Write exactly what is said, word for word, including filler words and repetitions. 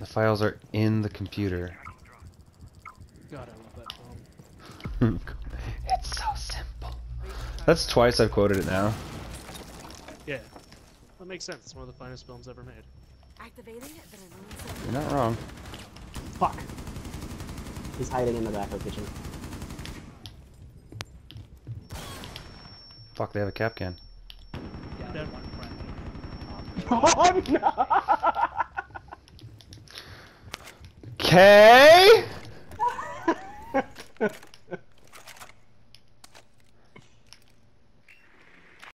The files are in the computer. God, I love that film. It's so simple. That's twice I've quoted it now. Yeah, that makes sense. It's one of the finest films ever made. Activating it, then I'm You're not wrong. Fuck. He's hiding in the back of the kitchen. Fuck, they have a cap can. Yeah, Dead. one friendly. Oh no! Okay.